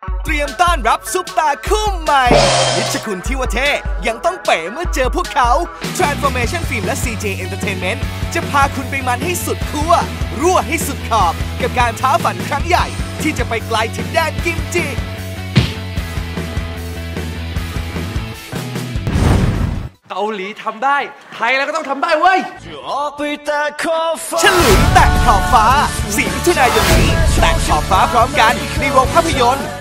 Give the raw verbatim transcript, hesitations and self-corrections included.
เตรียมต้อนรับซุปตาคู่ใหม่นิชคุณทิวเทยังต้องเป๋เมื่อเจอพวกเขา Transformation Film และ ซี เจ Entertainment จะพาคุณไปมันให้สุดขั้วรั่วให้สุดขอบกับการท้าฝันครั้งใหญ่ที่จะไปไกลถึงแดนกิมจิเกาหลีทำได้ไทยแล้วก็ต้องทำได้เว้ยฉลุยแตะขอบฟ้าสี่มิถุนายนนี้แตะขอบฟ้าพร้อมกันในโรงภาพยนตร์